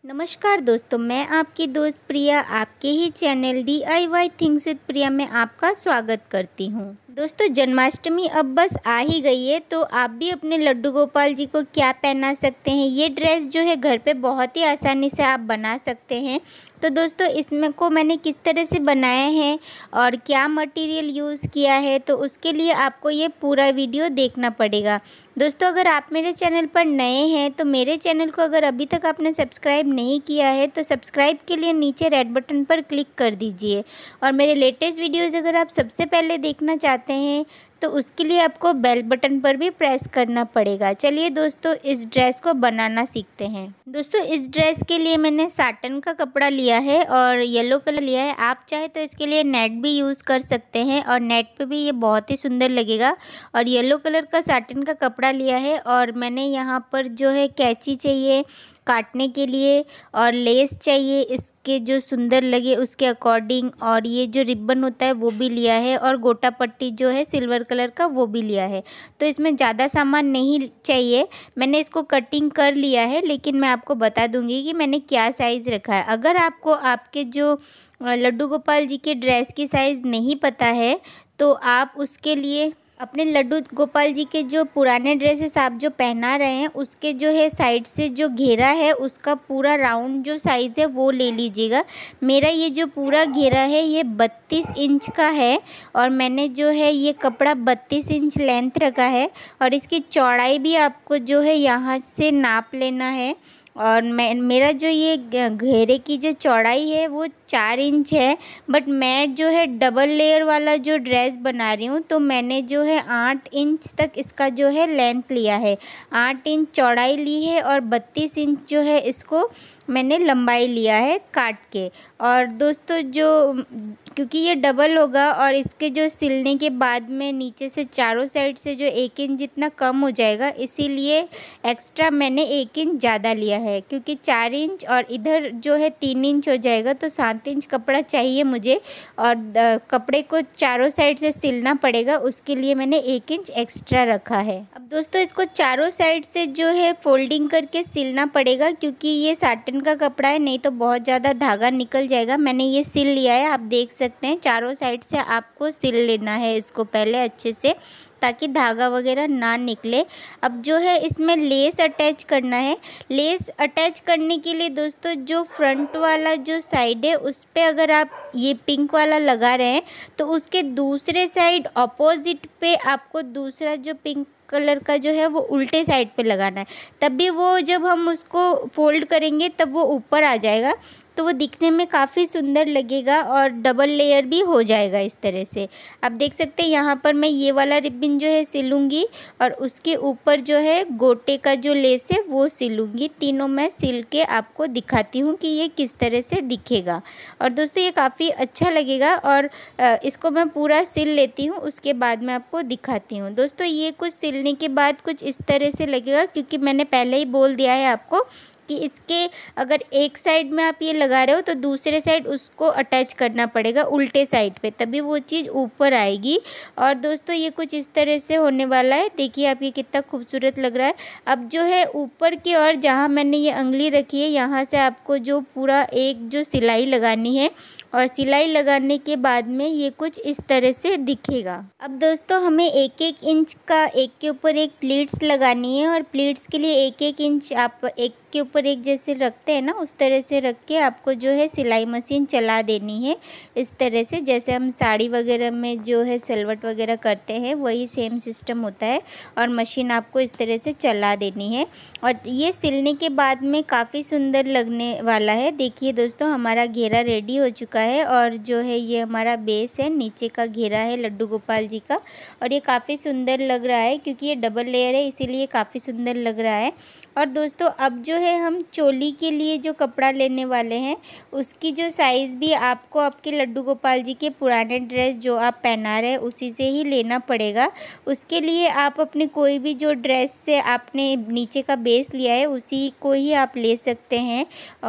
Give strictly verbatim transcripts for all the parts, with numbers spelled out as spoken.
नमस्कार दोस्तों, मैं आपकी दोस्त प्रिया आपके ही channel D I Y things with Priya में आपका स्वागत करती हूँ। दोस्तों, जन्माष्टमी अब बस आ ही गई है, तो आप भी अपने लड्डू गोपाल जी को क्या पहना सकते हैं। ये ड्रेस जो है घर पे बहुत ही आसानी से आप बना सकते हैं। तो दोस्तों, इसमें को मैंने किस तरह से बनाया है और क्या मटेरियल यूज़ किया है, तो उसके लिए आपको ये पूरा वीडियो देखना पड़ेगा। दोस्तों, अगर आप मेरे चैनल पर नए हैं तो मेरे चैनल को अगर अभी तक आपने सब्सक्राइब नहीं किया है तो सब्सक्राइब के लिए नीचे रेड बटन पर क्लिक कर दीजिए। और मेरे लेटेस्ट वीडियोज़ अगर आप सबसे पहले देखना चाहते हैं तो उसके लिए आपको बेल बटन पर भी प्रेस करना पड़ेगा। चलिए दोस्तों, इस ड्रेस को बनाना सीखते हैं। दोस्तों, इस ड्रेस के लिए मैंने साटन का कपड़ा लिया है और येलो कलर लिया है। आप चाहे तो इसके लिए नेट भी यूज़ कर सकते हैं और नेट पे भी ये बहुत ही सुंदर लगेगा। और येलो कलर का साटन का कपड़ा लिया है और मैंने यहाँ पर जो है कैंची चाहिए काटने के लिए और लेस चाहिए इसके जो सुंदर लगे उसके अकॉर्डिंग, और ये जो रिबन होता है वो भी लिया है और गोटा पट्टी जो है सिल्वर कलर का वो भी लिया है। तो इसमें ज़्यादा सामान नहीं चाहिए, मैंने इसको कटिंग कर लिया है, लेकिन मैं आपको बता दूंगी कि मैंने क्या साइज़ रखा है। अगर आपको आपके जो लड्डू गोपाल जी के ड्रेस की साइज़ नहीं पता है तो आप उसके लिए अपने लड्डू गोपाल जी के जो पुराने ड्रेसेस आप जो पहना रहे हैं उसके जो है साइड से जो घेरा है उसका पूरा राउंड जो साइज़ है वो ले लीजिएगा। मेरा ये जो पूरा घेरा है ये बत्तीस इंच का है और मैंने जो है ये कपड़ा बत्तीस इंच लेंथ रखा है और इसकी चौड़ाई भी आपको जो है यहाँ से नाप लेना है। और मैं मेरा जो ये घेरे की जो चौड़ाई है वो चार इंच है, बट मैं जो है डबल लेयर वाला जो ड्रेस बना रही हूँ तो मैंने जो है आठ इंच तक इसका जो है लेंथ लिया है, आठ इंच चौड़ाई ली है और बत्तीस इंच जो है इसको मैंने लंबाई लिया है काट के। और दोस्तों, जो क्योंकि ये डबल होगा और इसके जो सिलने के बाद में नीचे से चारों साइड से जो एक इंच जितना कम हो जाएगा, इसीलिए एक्स्ट्रा मैंने एक इंच ज़्यादा लिया है, क्योंकि चार इंच और इधर जो है तीन इंच हो जाएगा तो सात इंच कपड़ा चाहिए मुझे और कपड़े को चारों साइड से सिलना पड़ेगा, उसके लिए मैंने एक इंच एक्स्ट्रा रखा है। अब दोस्तों, इसको चारों साइड से जो है फोल्डिंग करके सिलना पड़ेगा, क्योंकि ये साटन का कपड़ा है, नहीं तो बहुत ज़्यादा धागा निकल जाएगा। मैंने ये सिल लिया है, आप देख सकते हैं चारों साइड से आपको सिल लेना है इसको पहले अच्छे से, ताकि धागा वगैरह ना निकले। अब जो है इसमें लेस अटैच करना है। लेस अटैच करने के लिए दोस्तों, जो फ्रंट वाला जो साइड है उस पे अगर आप ये पिंक वाला लगा रहे हैं तो उसके दूसरे साइड ऑपोजिट पे आपको दूसरा जो पिंक कलर का जो है वो उल्टे साइड पे लगाना है, तभी वो जब हम उसको फोल्ड करेंगे तब वो ऊपर आ जाएगा, तो वो दिखने में काफ़ी सुंदर लगेगा और डबल लेयर भी हो जाएगा इस तरह से। आप देख सकते हैं यहाँ पर मैं ये वाला रिबन जो है सिलूँगी और उसके ऊपर जो है गोटे का जो लेस है वो सिलूँगी। तीनों मैं सिल के आपको दिखाती हूँ कि ये किस तरह से दिखेगा। और दोस्तों, ये काफ़ी अच्छा लगेगा और इसको मैं पूरा सिल लेती हूँ, उसके बाद मैं आपको दिखाती हूँ। दोस्तों, ये कुछ सिलने के बाद कुछ इस तरह से लगेगा, क्योंकि मैंने पहले ही बोल दिया है आपको कि इसके अगर एक साइड में आप ये लगा रहे हो तो दूसरे साइड उसको अटैच करना पड़ेगा उल्टे साइड पे, तभी वो चीज़ ऊपर आएगी। और दोस्तों, ये कुछ इस तरह से होने वाला है, देखिए आप ये कितना खूबसूरत लग रहा है। अब जो है ऊपर की ओर जहाँ मैंने ये अंगुली रखी है यहाँ से आपको जो पूरा एक जो सिलाई लगानी है और सिलाई लगाने के बाद में ये कुछ इस तरह से दिखेगा। अब दोस्तों, हमें एक एक इंच का एक के ऊपर एक प्लीट्स लगानी है और प्लीट्स के लिए एक एक इंच आप एक के ऊपर एक जैसे रखते हैं ना, उस तरह से रख के आपको जो है सिलाई मशीन चला देनी है इस तरह से, जैसे हम साड़ी वगैरह में जो है सिलवट वगैरह करते हैं वही सेम सिस्टम होता है और मशीन आपको इस तरह से चला देनी है। और ये सिलने के बाद में काफ़ी सुंदर लगने वाला है। देखिए दोस्तों, हमारा घेरा रेडी हो चुका है और जो है ये हमारा बेस है, नीचे का घेरा है लड्डू गोपाल जी का, और ये काफ़ी सुंदर लग रहा है क्योंकि ये डबल लेयर है, इसीलिए काफ़ी सुंदर लग रहा है। और दोस्तों, अब जो है हम चोली के लिए जो कपड़ा लेने वाले हैं उसकी जो साइज़ भी आपको आपके लड्डू गोपाल जी के पुराने ड्रेस जो आप पहना रहे हैं उसी से ही लेना पड़ेगा। उसके लिए आप अपने कोई भी जो ड्रेस से आपने नीचे का बेस लिया है उसी को ही आप ले सकते हैं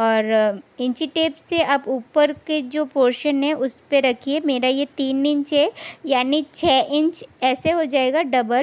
और इंची टेप से आप ऊपर के जो पोर्शन है उस पे रखिए। मेरा ये तीन इंच है, यानी छः इंच ऐसे हो जाएगा डबल,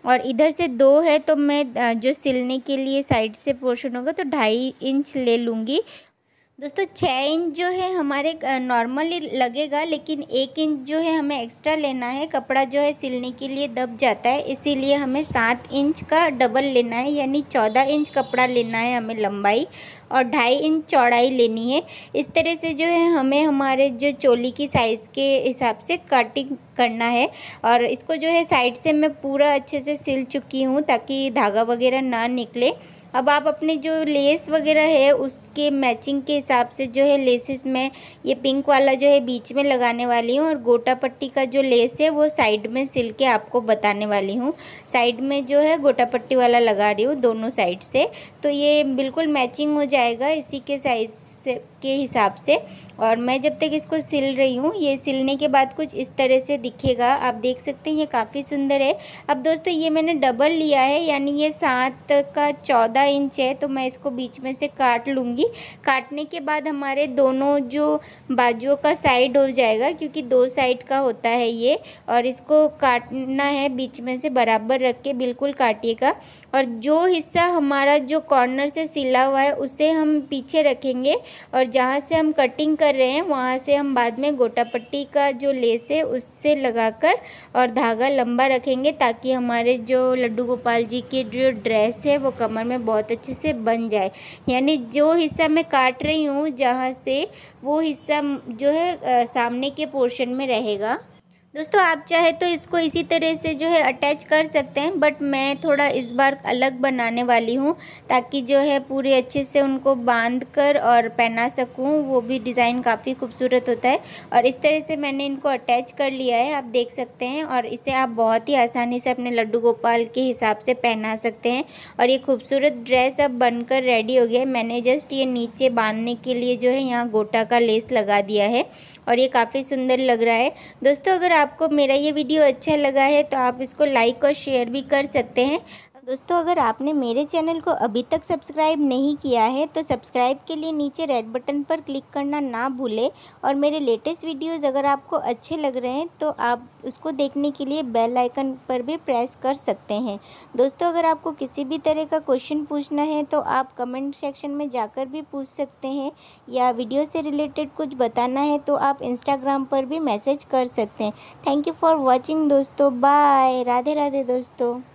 और इधर से दो है, तो मैं जो सिलने के लिए साइड से पोर्शन होगा तो ढाई इंच ले लूँगी। दोस्तों छः इंच जो है हमारे नॉर्मली लगेगा, लेकिन एक इंच जो है हमें एक्स्ट्रा लेना है। कपड़ा जो है सिलने के लिए दब जाता है, इसीलिए हमें सात इंच का डबल लेना है, यानी चौदह इंच कपड़ा लेना है हमें लंबाई, और ढाई इंच चौड़ाई लेनी है। इस तरह से जो है हमें हमारे जो चोली की साइज़ के हिसाब से कटिंग करना है। और इसको जो है साइड से मैं पूरा अच्छे से सिल चुकी हूँ ताकि धागा वगैरह ना निकले। अब आप अपने जो लेस वगैरह है उसके मैचिंग के हिसाब से जो है लेसेस में ये पिंक वाला जो है बीच में लगाने वाली हूँ, और गोटा पट्टी का जो लेस है वो साइड में सिल के आपको बताने वाली हूँ। साइड में जो है गोटा पट्टी वाला लगा रही हूँ दोनों साइड से, तो ये बिल्कुल मैचिंग हो जाएगा इसी के साइज़ से के हिसाब से। और मैं जब तक इसको सिल रही हूँ, ये सिलने के बाद कुछ इस तरह से दिखेगा, आप देख सकते हैं, ये काफ़ी सुंदर है। अब दोस्तों ये मैंने डबल लिया है, यानी ये सात का चौदह इंच है, तो मैं इसको बीच में से काट लूँगी। काटने के बाद हमारे दोनों जो बाजुओं का साइड हो जाएगा, क्योंकि दो साइड का होता है ये, और इसको काटना है बीच में से बराबर रख के, बिल्कुल काटिएगा। और जो हिस्सा हमारा जो कॉर्नर से सिला हुआ है उसे हम पीछे रखेंगे, और जहाँ से हम कटिंग कर रहे हैं वहाँ से हम बाद में गोटा पट्टी का जो लेस है उससे लगाकर और धागा लंबा रखेंगे, ताकि हमारे जो लड्डू गोपाल जी की जो ड्रेस है वो कमर में बहुत अच्छे से बन जाए। यानी जो हिस्सा मैं काट रही हूँ जहाँ से, वो हिस्सा जो है सामने के पोर्शन में रहेगा। दोस्तों आप चाहे तो इसको इसी तरह से जो है अटैच कर सकते हैं, बट मैं थोड़ा इस बार अलग बनाने वाली हूँ, ताकि जो है पूरे अच्छे से उनको बांध कर और पहना सकूँ। वो भी डिज़ाइन काफ़ी खूबसूरत होता है, और इस तरह से मैंने इनको अटैच कर लिया है, आप देख सकते हैं। और इसे आप बहुत ही आसानी से अपने लड्डू गोपाल के हिसाब से पहना सकते हैं। और ये खूबसूरत ड्रेस अब बनकर रेडी हो गया है। मैंने जस्ट ये नीचे बांधने के लिए जो है यहाँ गोटा का लेस लगा दिया है, और ये काफ़ी सुंदर लग रहा है। दोस्तों अगर आपको मेरा ये वीडियो अच्छा लगा है तो आप इसको लाइक और शेयर भी कर सकते हैं। दोस्तों अगर आपने मेरे चैनल को अभी तक सब्सक्राइब नहीं किया है तो सब्सक्राइब के लिए नीचे रेड बटन पर क्लिक करना ना भूलें, और मेरे लेटेस्ट वीडियोज़ अगर आपको अच्छे लग रहे हैं तो आप उसको देखने के लिए बेल आइकन पर भी प्रेस कर सकते हैं। दोस्तों अगर आपको किसी भी तरह का क्वेश्चन पूछना है तो आप कमेंट सेक्शन में जाकर भी पूछ सकते हैं, या वीडियो से रिलेटेड कुछ बताना है तो आप इंस्टाग्राम पर भी मैसेज कर सकते हैं। थैंक यू फॉर वॉचिंग दोस्तों, बाय, राधे राधे दोस्तों।